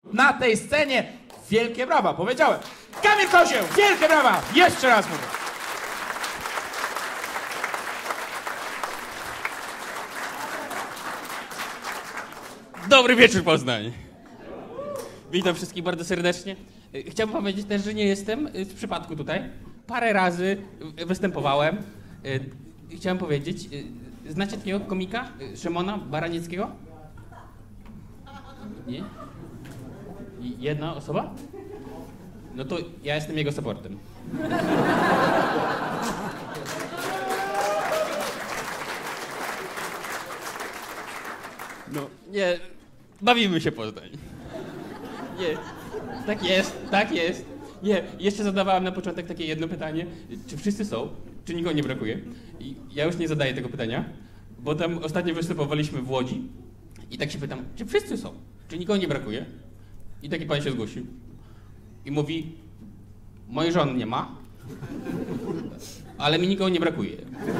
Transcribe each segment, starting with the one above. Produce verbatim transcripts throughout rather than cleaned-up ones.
na tej scenie. Wielkie brawa, powiedziałem. Kamil Kozieł, wielkie brawa. Jeszcze raz mówię. Dobry wieczór, Poznań. Witam wszystkich bardzo serdecznie. Chciałbym powiedzieć też, że nie jestem z przypadku tutaj. Parę razy występowałem. Chciałem powiedzieć, znacie takiego komika, Szymona Baranieckiego? Nie? Jedna osoba? No to ja jestem jego supportem. No, nie, bawimy się, Poznań. Nie, tak jest, tak jest. Nie, jeszcze zadawałem na początek takie jedno pytanie. Czy wszyscy są? Czy nikogo nie brakuje? I ja już nie zadaję tego pytania, bo tam ostatnio występowaliśmy w Łodzi i tak się pytam, czy wszyscy są? Czy nikogo nie brakuje? I taki pan się zgłosił i mówi, mojej żony nie ma, ale mi nikogo nie brakuje.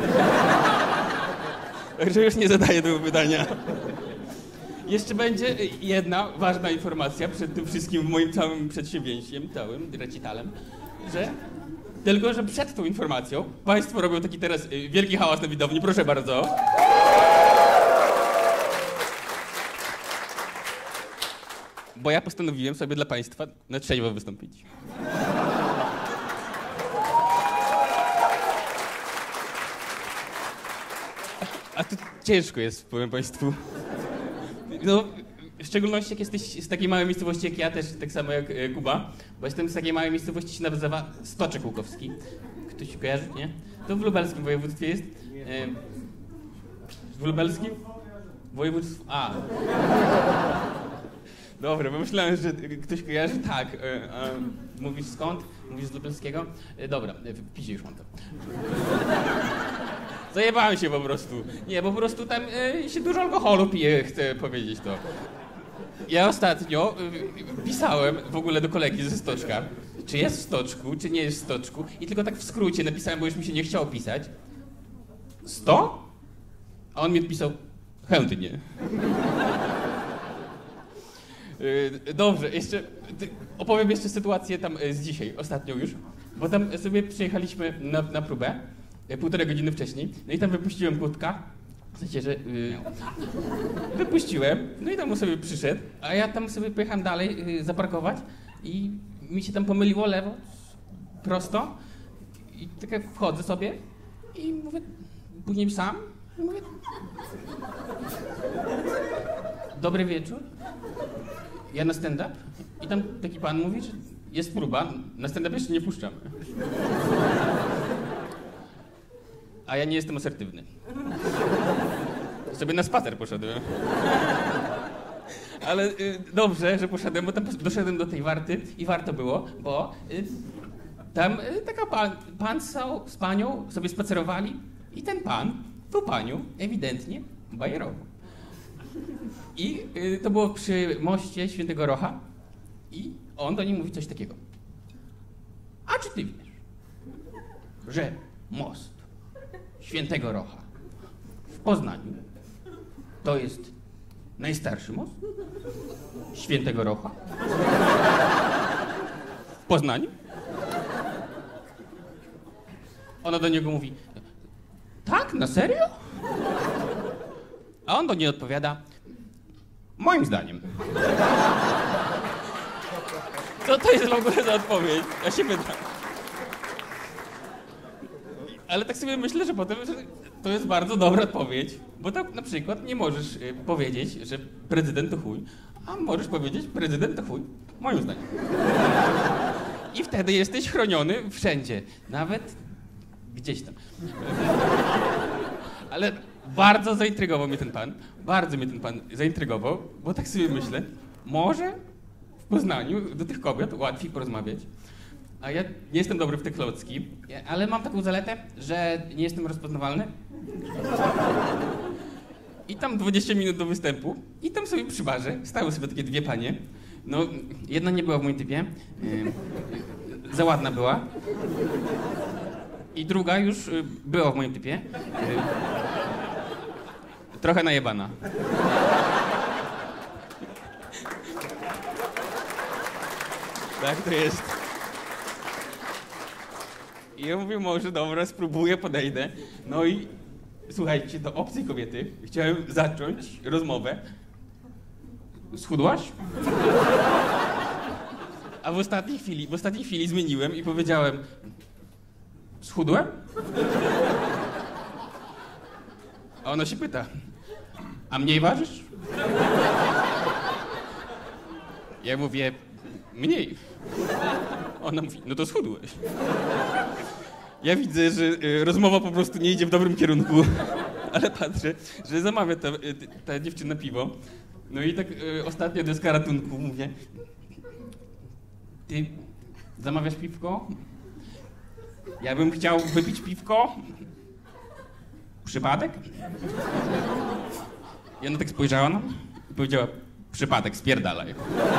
Także już nie zadaję tego pytania. Jeszcze będzie jedna ważna informacja przed tym wszystkim moim całym przedsięwzięciem, całym recitalem, że tylko, że przed tą informacją państwo robią taki teraz wielki hałas na widowni, proszę bardzo. Bo ja postanowiłem sobie dla państwa na trzeźwo wystąpić. A to ciężko jest, powiem państwu. No, w szczególności jak jesteś z takiej małej miejscowości jak ja, też tak samo jak e, Kuba, bo jestem z takiej małej miejscowości, się nazywa Stoczek Łukowski. Ktoś kojarzy, nie? To w lubelskim województwie jest. E, w lubelskim? Województwo... A. Dobra, bo myślałem, że ktoś kojarzy. Tak. E, e, mówisz skąd? Mówisz z lubelskiego? E, dobra, w piździe już mam to. Zajebałem się po prostu. Nie, po prostu tam e, się dużo alkoholu pije, chcę powiedzieć to. Ja ostatnio e, pisałem w ogóle do kolegi ze Stoczka, czy jest w Stoczku, czy nie jest w Stoczku, i tylko tak w skrócie napisałem, bo już mi się nie chciało pisać. sto? A on mi odpisał, chętnie. E, dobrze, jeszcze opowiem jeszcze sytuację tam z dzisiaj, ostatnią już, bo tam sobie przyjechaliśmy na, na próbę. Półtorej godziny wcześniej, no i tam wypuściłem Gutka, w sensie, że yy, wypuściłem, no i tam on sobie przyszedł, a ja tam sobie pojechałem dalej yy, zaparkować i mi się tam pomyliło lewo, prosto i tak wchodzę sobie i mówię, później sam, i mówię, dobry wieczór, ja na stand-up i tam taki pan mówi, że jest próba, na stand-up jeszcze nie puszczam. A ja nie jestem asertywny. Sobie na spacer poszedłem. Ale y, dobrze, że poszedłem, bo tam doszedłem do tej warty i warto było, bo y, tam y, taka pan, pan z, z panią sobie spacerowali i ten pan, tą panią, ewidentnie bajerował. I y, to było przy moście Świętego Rocha i on do niej mówi coś takiego. A czy ty wiesz, że most Świętego Rocha w Poznaniu to jest najstarszy most Świętego Rocha w Poznaniu? Ona do niego mówi, tak, na serio? A on do niej odpowiada, moim zdaniem. Co to jest w ogóle za odpowiedź? Ja się pytam. Ale tak sobie myślę, że potem że to jest bardzo dobra odpowiedź, bo tak na przykład nie możesz y, powiedzieć, że prezydent to chuj, a możesz powiedzieć, prezydent to chuj, moim zdaniem. I wtedy jesteś chroniony wszędzie, nawet gdzieś tam. Ale bardzo zaintrygował mnie ten pan, bardzo mnie ten pan zaintrygował, bo tak sobie myślę, może w Poznaniu do tych kobiet łatwiej porozmawiać. A ja nie jestem dobry w te klocki, ale mam taką zaletę, że nie jestem rozpoznawalny. I tam dwadzieścia minut do występu i tam sobie przy barze stały sobie takie dwie panie. No, jedna nie była w moim typie, yy, za ładna była. I druga już yy, była w moim typie. Yy, trochę najebana. Tak to jest. I ja mówię, może dobra, spróbuję, podejdę. No i słuchajcie, do obcej kobiety chciałem zacząć rozmowę. Schudłaś? A w ostatniej chwili, w ostatniej chwili zmieniłem i powiedziałem, schudłem? A ona się pyta, a mniej ważysz? Ja mówię, mniej. Ona mówi, no to schudłeś. Ja widzę, że y, rozmowa po prostu nie idzie w dobrym kierunku, ale patrzę, że zamawia ta, y, ta dziewczyna piwo. No i tak y, ostatnia deska ratunku, mówię, ty zamawiasz piwko? Ja bym chciał wypić piwko. Przypadek? I ona tak spojrzała na mnie i powiedziała, przypadek, spierdalaj.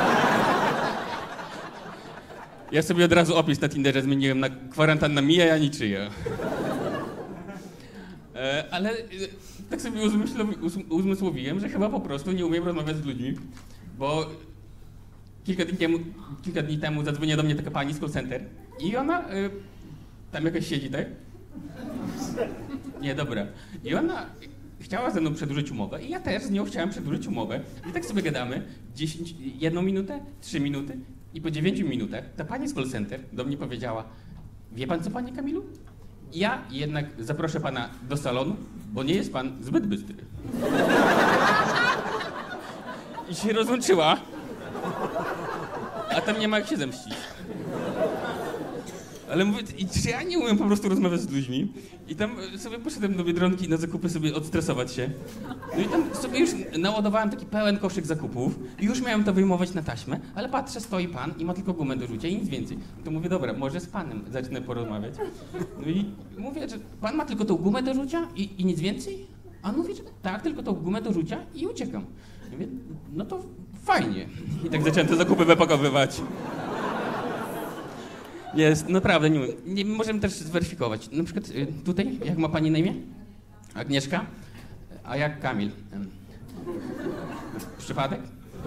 Ja sobie od razu opis na Tinderze zmieniłem na kwarantanna mija, ja niczyja. E, ale e, tak sobie uzmysłowiłem, że chyba po prostu nie umiem rozmawiać z ludźmi, bo kilka dni temu, kilka dni temu zadzwoniła do mnie taka pani z call center i ona e, tam jakaś siedzi, tak? Nie, dobra. I ona chciała ze mną przedłużyć umowę i ja też z nią chciałem przedłużyć umowę. I tak sobie gadamy, dziesięć, jedną minutę, trzy minuty i po dziewięciu minutach ta pani z call center do mnie powiedziała, wie pan co, panie Kamilu? Ja jednak zaproszę pana do salonu, bo nie jest pan zbyt bystry. I się rozłączyła, a tam nie ma jak się zemścić. Ale mówię, czy ja nie umiem po prostu rozmawiać z ludźmi? I tam sobie poszedłem do Biedronki na zakupy sobie odstresować się. No i tam sobie już naładowałem taki pełen koszyk zakupów i już miałem to wyjmować na taśmę, ale patrzę, stoi pan i ma tylko gumę do rzucia i nic więcej. To mówię, dobra, może z panem zacznę porozmawiać. No i mówię, że pan ma tylko tą gumę do rzucia i, i nic więcej? A on mówi, że tak, tylko tą gumę do rzucia i uciekam. Ja mówię, no to fajnie. I tak zacząłem te zakupy wypakowywać. Jest, naprawdę nie wiem. Nie, możemy też zweryfikować. Na przykład y, tutaj, jak ma pani na imię? Agnieszka? A jak Kamil? Ym. Przypadek?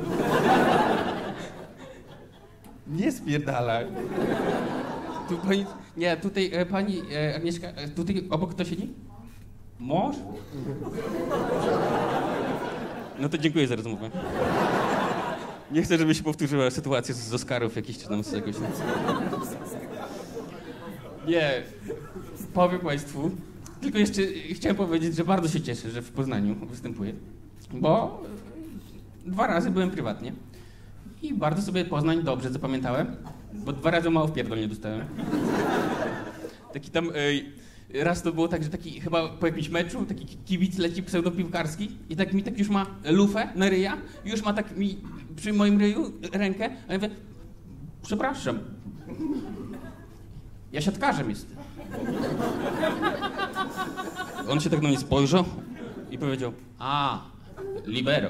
Nie spierdalaj. Tu pani, nie, tutaj e, pani e, Agnieszka, e, tutaj obok kto siedzi? Mąż? No to dziękuję za rozmowę. Nie chcę, żeby się powtórzyła sytuacja z Oscarów jakiś czy tam z jakoś. Nie, powiem państwu, tylko jeszcze chciałem powiedzieć, że bardzo się cieszę, że w Poznaniu występuję, bo dwa razy byłem prywatnie i bardzo sobie Poznań dobrze zapamiętałem, bo dwa razy mało wpierdol nie dostałem. Taki tam, e, raz to było tak, że taki chyba po jakimś meczu taki kibic leci pseudopiłkarski i tak mi tak już ma lufę na ryja, już ma tak mi przy moim ryju rękę, a ja mówię, przepraszam, ja siatkarzem jestem. On się tak na mnie spojrzał i powiedział, a, libero.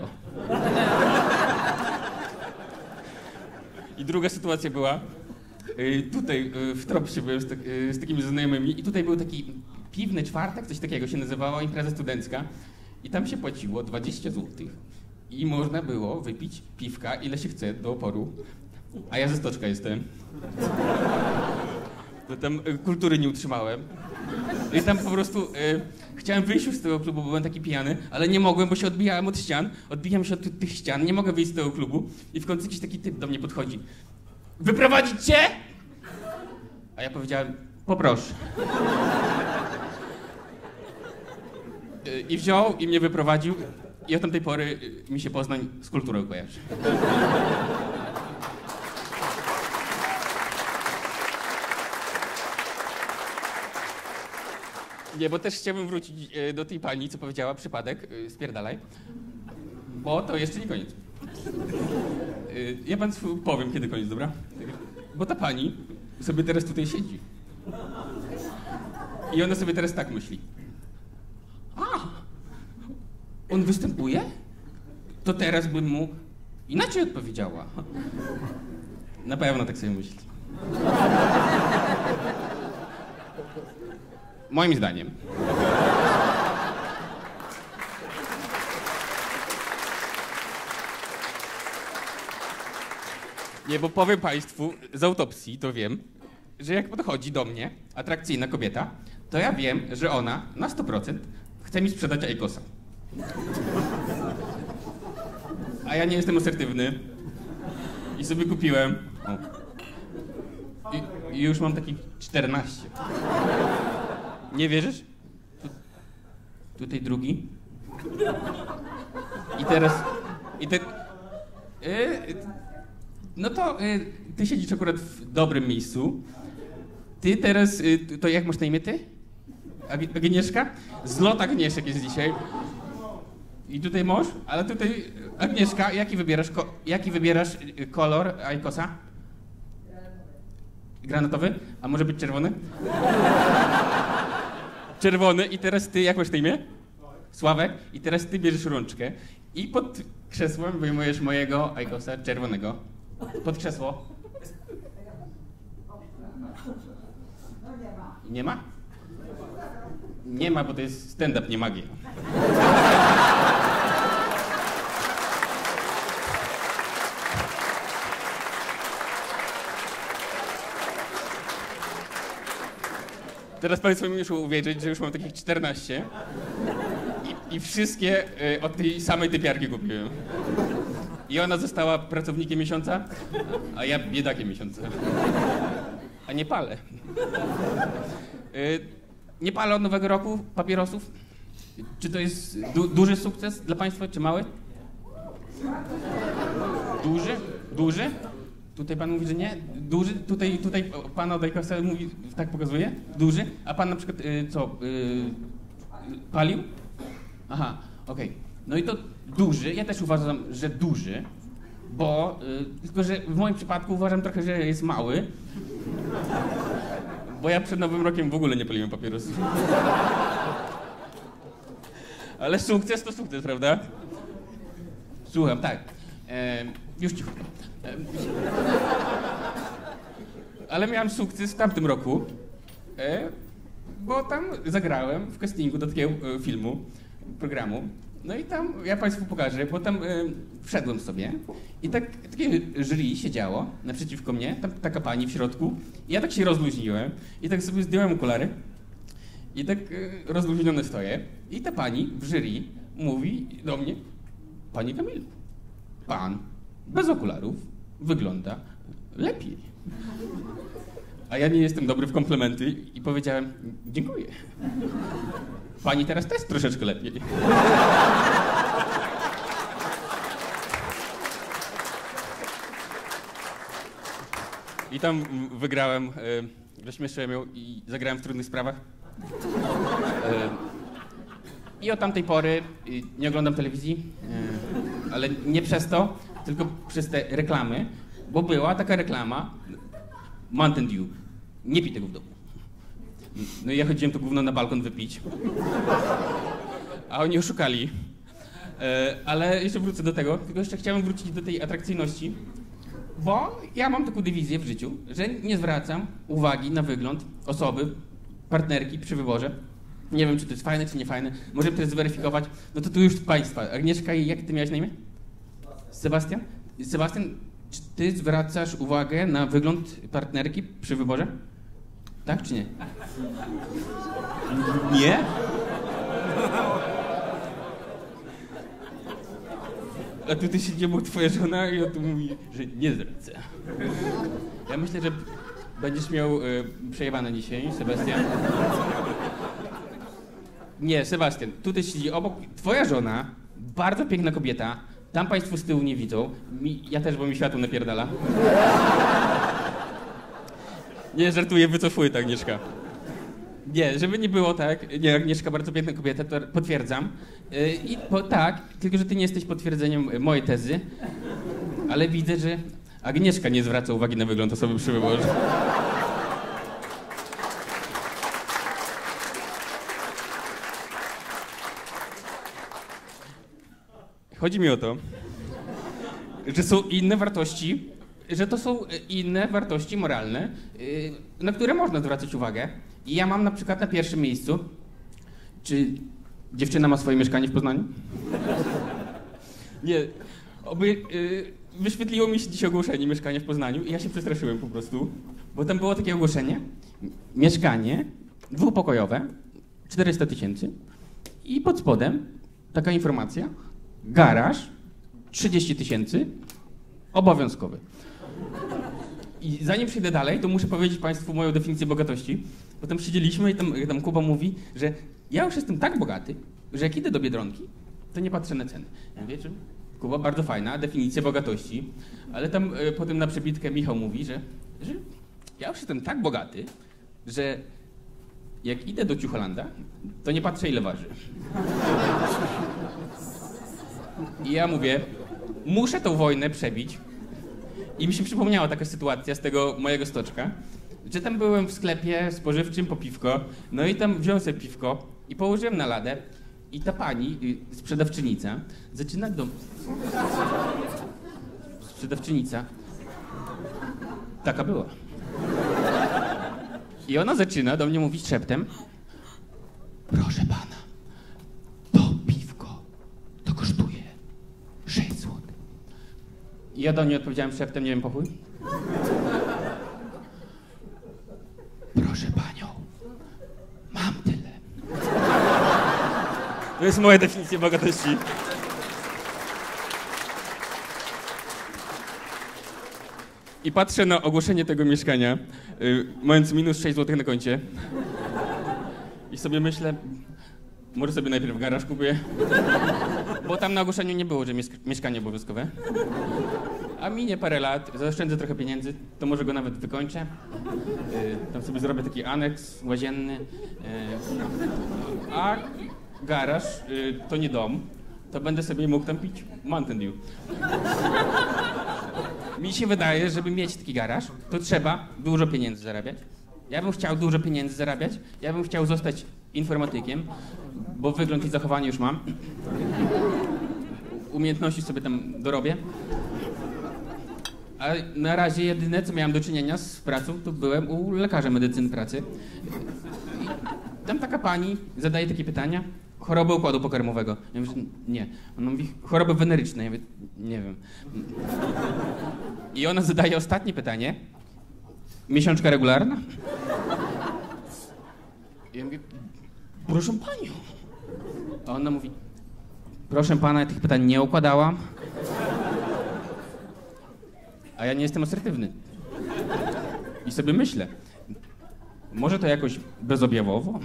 I druga sytuacja była, y, tutaj y, w Tropsie byłem z, tak, y, z takimi znajomymi i tutaj był taki piwny czwartek, coś takiego się nazywało, impreza studencka i tam się płaciło dwadzieścia złotych i można było wypić piwka ile się chce do oporu, a ja ze Stoczka jestem. To tam y, kultury nie utrzymałem. I tam po prostu y, chciałem wyjść już z tego klubu, bo byłem taki pijany, ale nie mogłem, bo się odbijałem od ścian. Odbijam się od ty- tych ścian, nie mogę wyjść z tego klubu. I w końcu jakiś taki typ do mnie podchodzi. Wyprowadzić cię? A ja powiedziałem, poproszę. Y, I wziął i mnie wyprowadził. I od tamtej pory y, mi się Poznań z kulturą kojarzy. Nie, bo też chciałbym wrócić e, do tej pani, co powiedziała, przypadek, e, spierdalaj, bo to jeszcze nie koniec. E, ja państwu powiem, kiedy koniec, dobra? Bo ta pani sobie teraz tutaj siedzi. I ona sobie teraz tak myśli. A, on występuje? To teraz bym mu inaczej odpowiedziała. Na pewno tak sobie myśli. Moim zdaniem. Nie, bo powiem państwu, z autopsji to wiem, że jak podchodzi do mnie atrakcyjna kobieta, to ja wiem, że ona na sto procent chce mi sprzedać Aykosa. A ja nie jestem asertywny i sobie kupiłem. O. I, I już mam takich czternaście. Nie wierzysz? Tu, tutaj drugi. I teraz... I te, y, no to y, ty siedzisz akurat w dobrym miejscu. Ty teraz... Y, to jak masz na imię ty? Ag- Agnieszka? Zlot Agnieszek jest dzisiaj. I tutaj mąż, ale tutaj Agnieszka, jaki wybierasz, ko- jaki wybierasz kolor Aykosa? Granatowy? A może być czerwony? Czerwony i teraz ty, jak masz na imię? Sławek. I teraz ty bierzesz rączkę i pod krzesłem wyjmujesz mojego Aykosa czerwonego. Pod krzesło. Nie ma? Nie ma, bo to jest stand-up, nie magia. Teraz państwo mi muszą uwierzyć, że już mam takich czternaście i, i wszystkie y, od tej samej typiarki kupiłem. I ona została pracownikiem miesiąca, a ja biedakiem miesiąca. A nie palę. Y, nie palę od nowego roku papierosów. Czy to jest du- duży sukces dla państwa, czy mały? Duży? Duży? Tutaj pan mówi, że nie? Duży? Tutaj, tutaj pan od Aykosa mówi, tak pokazuje? Duży? A pan na przykład, y, co, y, palił? Aha, okej. Okay. No i to duży, ja też uważam, że duży, bo, y, tylko że w moim przypadku uważam trochę, że jest mały, bo ja przed Nowym Rokiem w ogóle nie paliłem papierosów. Ale sukces to sukces, prawda? Słucham, tak. E, już cicho. E, ale miałem sukces w tamtym roku, e, bo tam zagrałem w castingu do takiego e, filmu, programu. No i tam, ja państwu pokażę, bo tam e, wszedłem sobie i tak, takie jury siedziało naprzeciwko mnie, tam taka pani w środku. I ja tak się rozluźniłem i tak sobie zdjąłem okulary. I tak e, rozluźniony stoję i ta pani w jury mówi do mnie: Panie Kamilu, pan bez okularów wygląda lepiej. A ja nie jestem dobry w komplementy i powiedziałem: dziękuję. Pani teraz też troszeczkę lepiej. I tam wygrałem, e, rozśmieszyłem ją i zagrałem w Trudnych Sprawach. E, I od tamtej pory nie oglądam telewizji, e, ale nie przez to, tylko przez te reklamy, bo była taka reklama Mountain Dew. Nie pij tego w domu. No i ja chodziłem to gówno na balkon wypić. A oni oszukali. E, ale jeszcze wrócę do tego, tylko jeszcze chciałem wrócić do tej atrakcyjności, bo ja mam taką dywizję w życiu, że nie zwracam uwagi na wygląd osoby, partnerki przy wyborze. Nie wiem, czy to jest fajne, czy nie fajne. Możemy to zweryfikować. No to tu już państwa. Agnieszka, jak ty miałeś na imię? Sebastian? Sebastian, czy ty zwracasz uwagę na wygląd partnerki przy wyborze? Tak czy nie? Nie? A tutaj siedzi mu twoja żona i on tu mówi, że nie zwraca. Ja myślę, że będziesz miał y, przejebane dzisiaj, Sebastian. Nie, Sebastian, tutaj siedzi obok twoja żona, bardzo piękna kobieta. Tam państwo z tyłu nie widzą. Mi, ja też, bo mi światło napierdala. Nie, żartuję, wycofuję to, Agnieszka. Nie, żeby nie było tak, nie, Agnieszka bardzo piękna kobieta, to potwierdzam. Yy, I po, tak, tylko że ty nie jesteś potwierdzeniem mojej tezy, ale widzę, że Agnieszka nie zwraca uwagi na wygląd osoby przy wyborze. Chodzi mi o to, że są inne wartości, że to są inne wartości moralne, na które można zwracać uwagę. I ja mam na przykład na pierwszym miejscu, czy dziewczyna ma swoje mieszkanie w Poznaniu? Nie, oby, wyświetliło mi się dziś ogłoszenie mieszkania w Poznaniu i ja się przestraszyłem po prostu, bo tam było takie ogłoszenie, mieszkanie dwupokojowe, czterysta tysięcy i pod spodem taka informacja, garaż, trzydzieści tysięcy, obowiązkowy. I zanim przejdę dalej, to muszę powiedzieć Państwu moją definicję bogatości. Potem siedzieliśmy i tam, tam Kuba mówi, że ja już jestem tak bogaty, że jak idę do Biedronki, to nie patrzę na ceny. Ja mówię, że Kuba, bardzo fajna definicja bogatości, ale tam y, potem na przebitkę Michał mówi, że, że ja już jestem tak bogaty, że jak idę do Ciucholanda, to nie patrzę ile waży. I ja mówię, muszę tą wojnę przebić. I mi się przypomniała taka sytuacja z tego mojego stoczka, że tam byłem w sklepie spożywczym po piwko, no i tam wziąłem sobie piwko i położyłem na ladę i ta pani, y, sprzedawczynica, zaczyna do... Sprzedawczynica. Taka była. I ona zaczyna do mnie mówić szeptem, proszę pana, to piwko to kosztuje sześć złotych. I ja do niej odpowiedziałem szeptem, nie wiem po chuj. Proszę panią, mam tyle. To jest moja definicja bogatości. I patrzę na ogłoszenie tego mieszkania, yy, mając minus sześć złotych na koncie. I sobie myślę, może sobie najpierw garaż kupię. Bo tam na ogłoszeniu nie było, że mies- mieszkanie obowiązkowe. A minie parę lat, zaoszczędzę trochę pieniędzy, to może go nawet wykończę. Yy, tam sobie zrobię taki aneks łazienny. Yy, a garaż yy, to nie dom, to będę sobie mógł tam pić Mountain Dew. Mi się wydaje, żeby mieć taki garaż, to trzeba dużo pieniędzy zarabiać. Ja bym chciał dużo pieniędzy zarabiać, ja bym chciał zostać informatykiem, bo wygląd i zachowanie już mam. Umiejętności sobie tam dorobię. A na razie jedyne, co miałem do czynienia z pracą, to byłem u lekarza medycyny pracy. I tam taka pani zadaje takie pytania. Choroby układu pokarmowego. Ja mówię, że nie. Ona mówi, choroby weneryczne. Ja mówię, nie wiem. I ona zadaje ostatnie pytanie. Miesiączka regularna? I ja mówię, proszę panią. A ona mówi, proszę pana, ja tych pytań nie układałam. A ja nie jestem asertywny. I sobie myślę, może to jakoś bezobjawowo?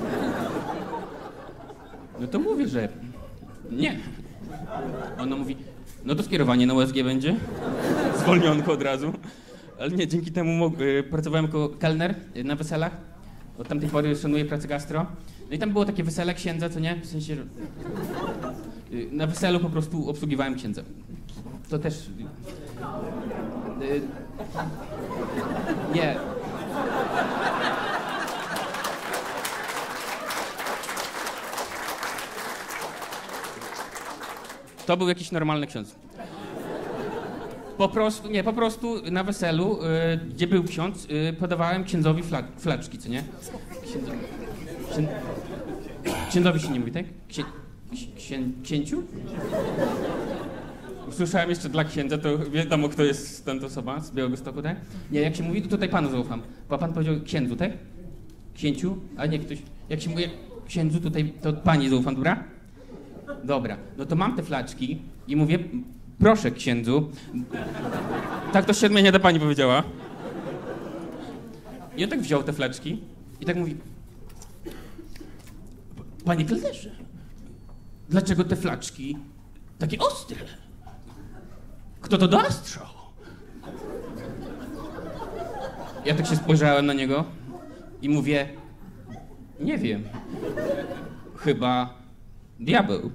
No to mówię, że nie. Ona mówi, no to skierowanie na U S G będzie. Zwolnionko od razu. Ale nie, dzięki temu y, pracowałem jako kelner y, na weselach. Od tamtej pory szanuję pracę gastro. No i tam było takie wesele księdza, co nie? W sensie, że y, na weselu po prostu obsługiwałem księdza. To też... Y, y, nie. To był jakiś normalny ksiądz. Po prostu, nie, po prostu na weselu, y, gdzie był ksiądz, y, podawałem księdzowi fla, flaczki, co nie? Księdzo, księ, księdzowi się nie mówi, tak? Księ, księ, księciu? Usłyszałem jeszcze dla księdza, to wiadomo, kto jest ta osoba z Białegostoku, tak? Nie, jak się mówi, to tutaj panu zaufam. Bo pan powiedział księdzu, tak? Księciu? A nie ktoś, jak się mówi księdzu, tutaj to pani zaufam, dobra? Dobra, no to mam te flaczki i mówię, proszę księdzu. Tak to się odmienia, ta pani powiedziała. I on tak wziął te flaczki i tak mówi, panie kelnerze, dlaczego te flaczki takie ostre? Kto to dostrzał? Ja tak się spojrzałem na niego i mówię, nie wiem, chyba diabeł.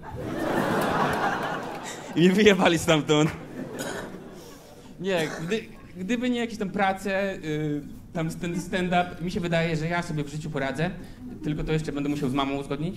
I mnie wyjebali stamtąd. Nie, gdy, gdyby nie jakieś tam prace, yy, tam ten stand-up, mi się wydaje, że ja sobie w życiu poradzę, tylko to jeszcze będę musiał z mamą uzgodnić.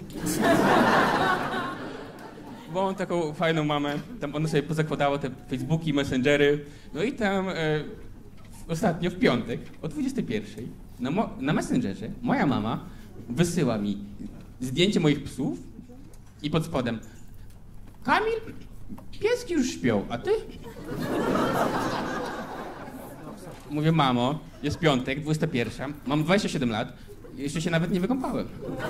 Bo mam taką fajną mamę, tam ona sobie pozakładała te Facebooki, Messengery, no i tam yy, ostatnio w piątek o dwudziestej pierwszej na, mo- na Messengerze moja mama wysyła mi zdjęcie moich psów i pod spodem Kamil, pieski już śpią, a ty? Mówię, mamo, jest piątek, dwudziesta pierwsza, mam dwadzieścia siedem lat, jeszcze się nawet nie wykąpałem.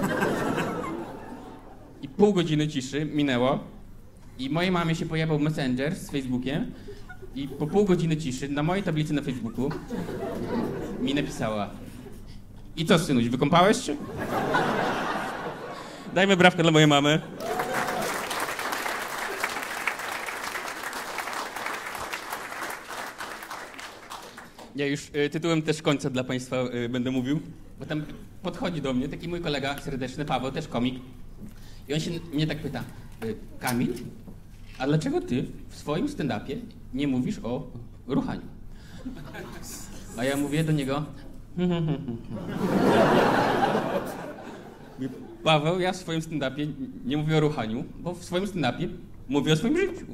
I pół godziny ciszy minęło i mojej mamie się pojawił Messenger z Facebookiem i po pół godziny ciszy na mojej tablicy na Facebooku mi napisała: i co, synuś, wykąpałeś się? Dajmy brawkę dla mojej mamy. Ja już y, tytułem też końca dla państwa y, będę mówił, bo tam podchodzi do mnie taki mój kolega serdeczny, Paweł, też komik. I on się mnie tak pyta: y, Kamil, a dlaczego ty w swoim stand-upie nie mówisz o ruchaniu? A ja mówię do niego: Paweł, ja w swoim stand-upie nie mówię o ruchaniu, bo w swoim stand-upie mówię o swoim życiu.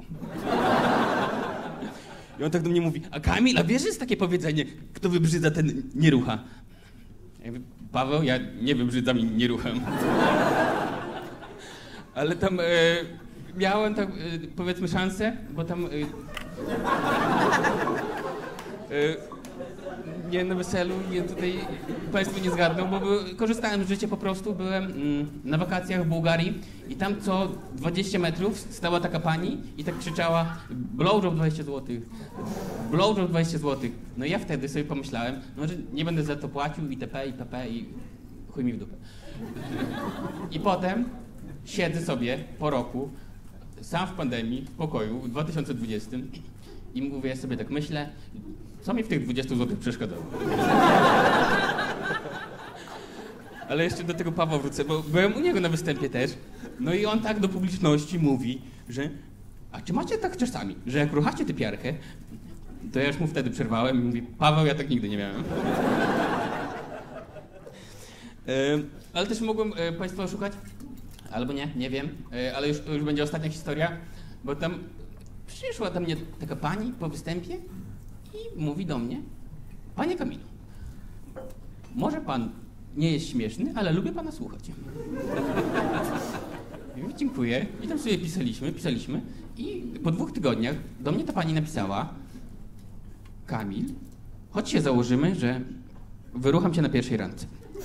I on tak do mnie mówi: a Kamil, a wiesz, jest takie powiedzenie, kto wybrzydza, ten nie rucha. Ja mówię: Paweł, ja nie wybrzydzam i nie rucham. Ale tam e, miałem tak, e, powiedzmy, szansę, bo tam... E, e, nie na weselu, nie tutaj państwo nie zgadną, bo by, korzystałem z życia po prostu, byłem mm, na wakacjach w Bułgarii i tam co dwadzieścia metrów stała taka pani i tak krzyczała: blowjob dwadzieścia złotych, blowjob dwadzieścia złotych. No i ja wtedy sobie pomyślałem, no, że nie będę za to płacił itp., itp. I chuj mi w dupę. I potem siedzę sobie po roku, sam w pandemii, w pokoju, w dwa tysiące dwudziestym i mówię sobie, tak myślę, co mi w tych dwudziestu złotych przeszkadzało? Ale jeszcze do tego Pawła wrócę, bo byłem u niego na występie też. No i on tak do publiczności mówi, że a czy macie tak czasami, że jak ruchacie tę piarkę, to ja już mu wtedy przerwałem i mówi: Paweł, ja tak nigdy nie miałem. e, ale też mogłem e, państwa oszukać, albo nie, nie wiem, e, ale już, to już będzie ostatnia historia, bo tam przyszła do mnie taka pani po występie i mówi do mnie: panie Kamilu, może pan nie jest śmieszny, ale lubię pana słuchać. Ja mówię: dziękuję. I tam sobie pisaliśmy, pisaliśmy i po dwóch tygodniach do mnie ta pani napisała: Kamil, chodź się założymy, że wyrucham cię na pierwszej randce.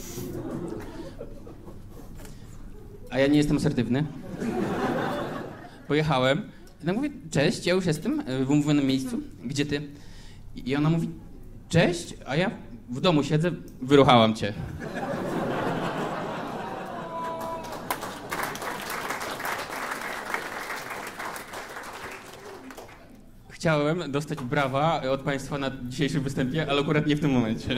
A ja nie jestem asertywny. Pojechałem. I tak mówię: cześć, ja już jestem w umówionym miejscu. Gdzie ty? I ona mówi: cześć, a ja w domu siedzę, wyruchałam cię. Chciałem dostać brawa od państwa na dzisiejszym występie, ale akurat nie w tym momencie.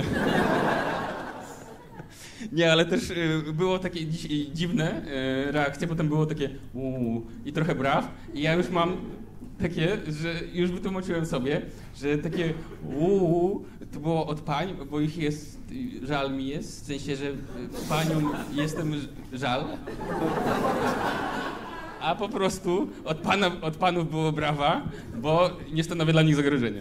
Nie, ale też było takie dzi dziwne reakcje, potem było takie uuu i trochę braw i ja już mam takie, że już wytłumaczyłem sobie, że takie uuu to było od pań, bo ich jest, żal mi jest, w sensie, że paniom jestem żal, a po prostu od, pana, od panów było brawa, bo nie stanowię dla nich zagrożenia.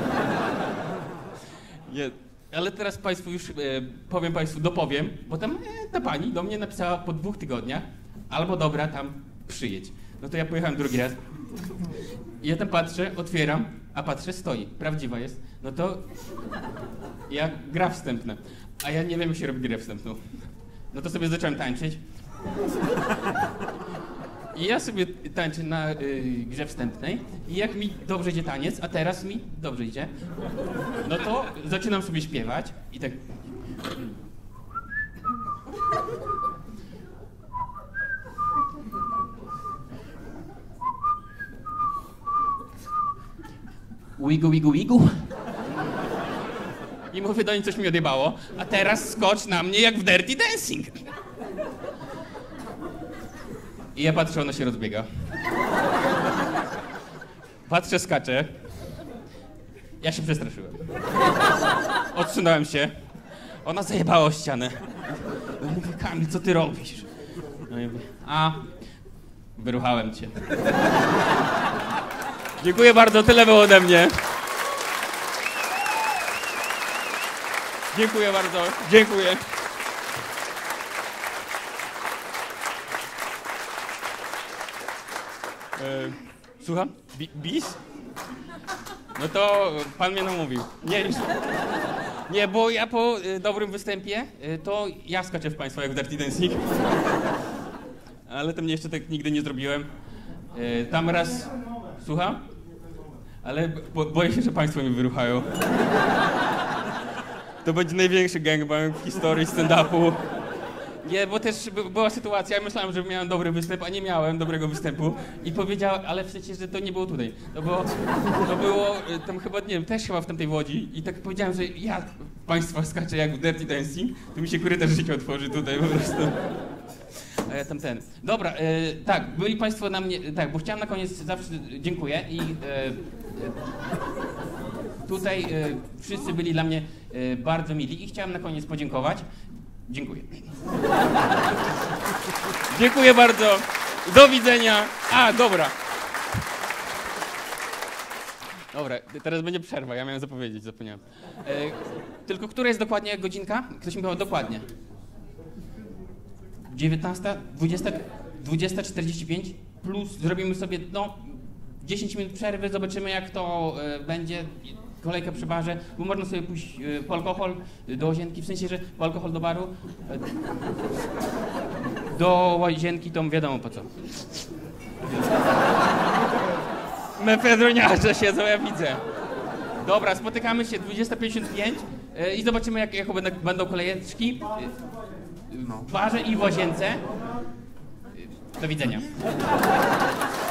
Nie. Ale teraz państwu już e, powiem państwu, dopowiem, bo tam e, ta pani do mnie napisała po dwóch tygodniach: albo dobra, tam przyjedź. No to ja pojechałem drugi raz. I ja tam patrzę, otwieram, a patrzę, stoi, prawdziwa jest. No to ja gra wstępna, a ja nie wiem, jak się robi grę wstępną. No to sobie zacząłem tańczyć. I ja sobie tańczę na y, grze wstępnej i jak mi dobrze idzie taniec, a teraz mi dobrze idzie, no to zaczynam sobie śpiewać i tak... Wigu, wigu, wigu. I mówię do niej, coś mi odjebało, a teraz skocz na mnie jak w Dirty Dancing. I ja patrzę, ona się rozbiega. Patrzę, skaczę. Ja się przestraszyłem. Odsunąłem się. Ona zajebała o ścianę. Ja mówię: Kamil, co ty robisz? No i mówię: a, wyruchałem cię. Dziękuję bardzo, tyle było ode mnie. Dziękuję bardzo, dziękuję. E, słucham? Bi bis? No to pan mnie namówił. Nie, już... Nie, bo ja po y, dobrym występie, y, to ja skaczę w państwa jak w Dirty Dancing. Ale to mnie jeszcze tak nigdy nie zrobiłem. Y, tam raz... Słucham? Ale bo, boję się, że państwo mi wyruchają. To będzie największy gangbang w historii stand-upu. Nie, bo też by, była sytuacja, ja myślałem, że miałem dobry występ, a nie miałem dobrego występu. I powiedział, ale przecież, że to nie było tutaj. To było, to było tam chyba, nie wiem, też chyba w tamtej Łodzi. I tak powiedziałem, że ja państwa skaczę jak w Dirty Dancing, to mi się korytarz życia otworzy tutaj po prostu. A ja tam ten. Dobra, e, tak, byli państwo na mnie, tak, bo chciałem na koniec zawsze, dziękuję i... E, Tutaj e, wszyscy byli dla mnie e, bardzo mili i chciałem na koniec podziękować. Dziękuję. Dziękuję bardzo. Do widzenia. A, dobra. Dobra, teraz będzie przerwa, ja miałem zapowiedzieć, zapomniałem. E, tylko która jest dokładnie godzinka? Ktoś mi powiedział dokładnie. dziewiętnasta, dwudziesta, dwudziesta czterdzieści pięć plus zrobimy sobie, no, dziesięć minut przerwy, zobaczymy jak to e, będzie. Kolejka przy barze, bo można sobie pójść e, po alkohol do łazienki, w sensie, że po alkohol do baru, e, do łazienki to wiadomo po co. Mefedroniarze siedzą, ja widzę. Dobra, spotykamy się dwudziesta pięćdziesiąt pięć e, i zobaczymy jak, jak będą, będą kolejeczki e, w barze i w łazience. E, do widzenia.